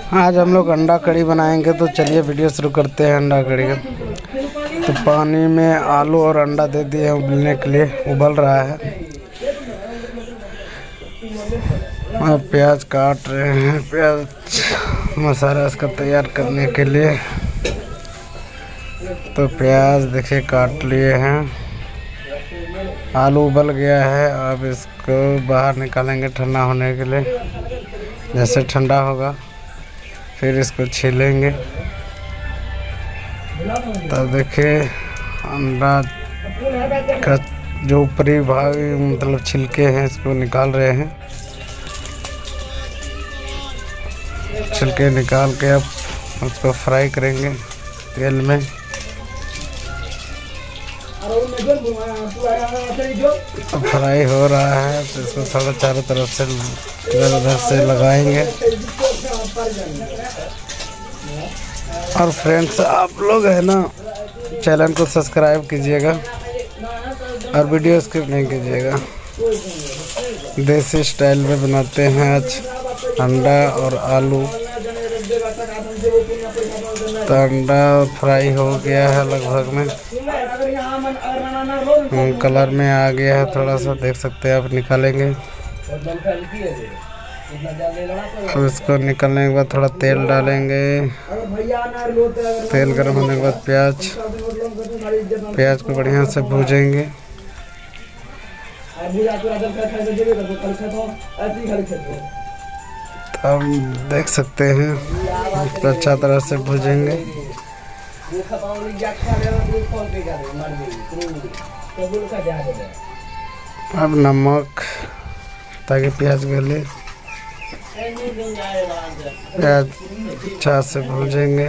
आज हम लोग अंडा कड़ी बनाएंगे, तो चलिए वीडियो शुरू करते हैं अंडा कड़ी का। तो पानी में आलू और अंडा दे दिए उबलने के लिए, उबल रहा है। अब प्याज काट रहे हैं, प्याज मसाला इसका तैयार करने के लिए। तो प्याज देखिए काट लिए हैं। आलू उबल गया है, अब इसको बाहर निकालेंगे ठंडा होने के लिए। जैसे ठंडा होगा फिर इसको छीलेंगे। तब देखिए अंडा का जो ऊपरी भाग मतलब छिलके हैं इसको निकाल रहे हैं। छिलके निकाल के अब उसको फ्राई करेंगे तेल में। अब फ्राई हो रहा है तो इसको थोड़ा चारों तरफ से इधर उधर से लगाएंगे। और फ्रेंड्स आप लोग है ना, चैनल को सब्सक्राइब कीजिएगा और वीडियो स्किप नहीं कीजिएगा। देसी स्टाइल में बनाते हैं आज अंडा और आलू। तो अंडा फ्राई हो गया है लगभग में, कलर में आ गया है थोड़ा सा, देख सकते हैं आप। निकालेंगे तो इसको निकालने के बाद थोड़ा तेल डालेंगे। तेल गर्म होने के बाद प्याज को बढ़िया से भूजेंगे। अब देख सकते हैं इसको अच्छा तरह से भूजेंगे। अब नमक, ताकि प्याज गले। प्याज अच्छा से भूजेंगे।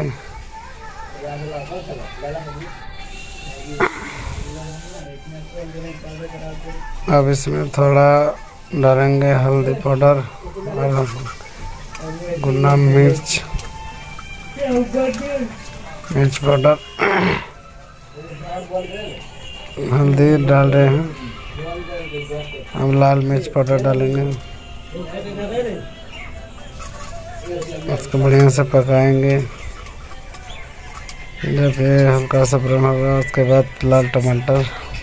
अब इसमें थोड़ा डालेंगे हल्दी पाउडर और गुना मिर्च पाउडर। हल्दी डाल रहे हैं, हम लाल मिर्च पाउडर डालेंगे। इसको बढ़िया से पकाएंगे। जब ये हल्का सा ब्राउन होगा उसके बाद लाल टमाटर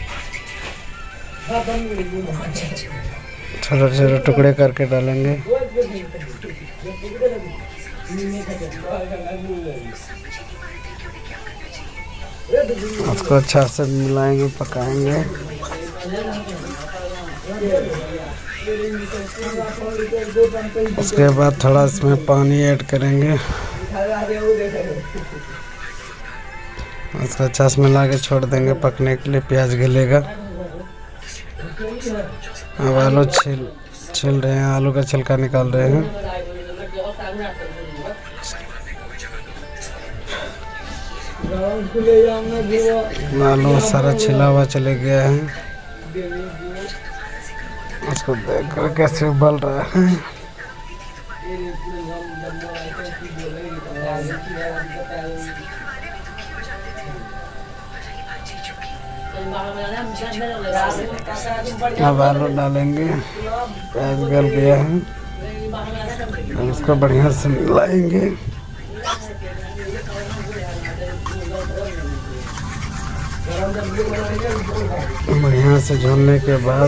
छोटे छोटे टुकड़े करके डालेंगे। उसको अच्छा से मिलाएंगे, पकाएंगे। उसके बाद थोड़ा इसमें पानी ऐड करेंगे। उसको अच्छा से मिला के छोड़ देंगे पकने के लिए, प्याज गलेगा। अब आलू छील रहे हैं, आलू का छिलका निकाल रहे हैं। आलू सारा छिला हुआ चले गया है। उसको देख कर कैसे उबल रहा है। अब आलू डालेंगे, प्याज गल गया है। अब इसको बढ़िया से मिलाएंगे। बढ़िया से झोलने के बाद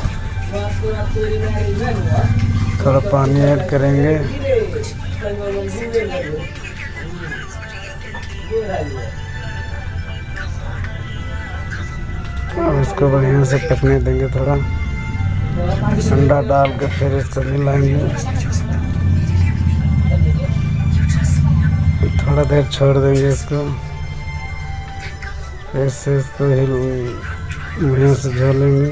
थोड़ा पानी ऐड करेंगे। अब इसको बढ़िया से पकने देंगे। थोड़ा अंडा डाल के फिर इसको मिलाएंगे। थोड़ा देर छोड़ देंगे इसको, फिर से इसको बढ़िया से झोलेंगे।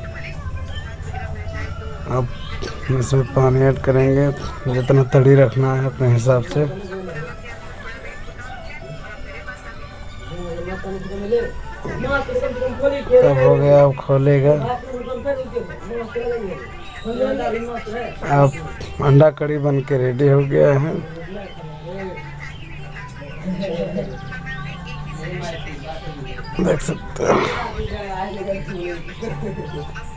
अब इसमें पानी ऐड करेंगे, जितना तड़ी रखना है अपने हिसाब से। तब हो गया, अब खोलेगा। अब अंडा कड़ी बन के रेडी हो गया है। देख सकते हो।